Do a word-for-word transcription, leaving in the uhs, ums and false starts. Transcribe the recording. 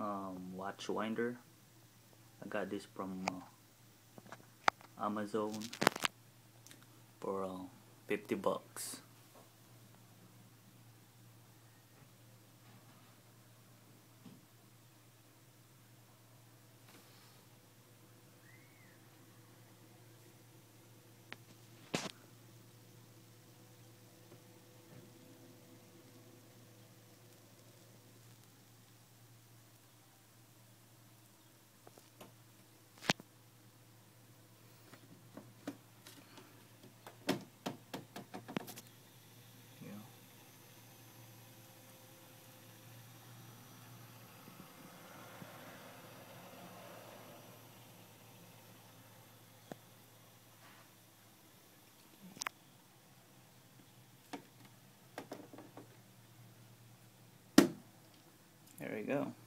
um, watch winder. I got this from uh, Amazon for uh, fifty bucks. Yeah. There we go.